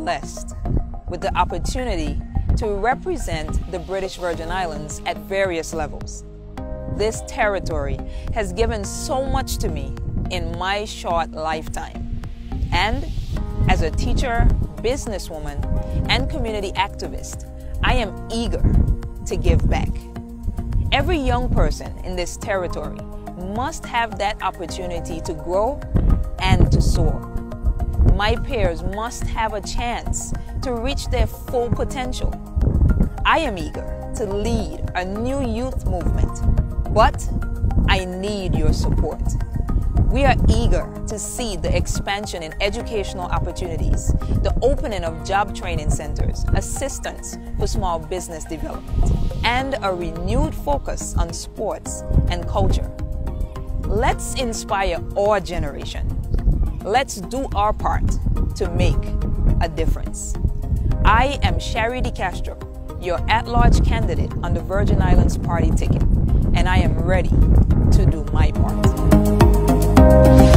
blessed with the opportunity to represent the British Virgin Islands at various levels. This territory has given so much to me in my short lifetime. And as a teacher, businesswoman, and community activist, I am eager to give back. Every young person in this territory must have that opportunity to grow and to soar. My peers must have a chance to reach their full potential. I am eager to lead a new youth movement, but I need your support. We are eager to see the expansion in educational opportunities, the opening of job training centers, assistance for small business development, and a renewed focus on sports and culture. Let's inspire our generation. Let's do our part to make a difference. I am Shari DeCastro, your at-large candidate on the Virgin Islands Party ticket, and I am ready to do my part.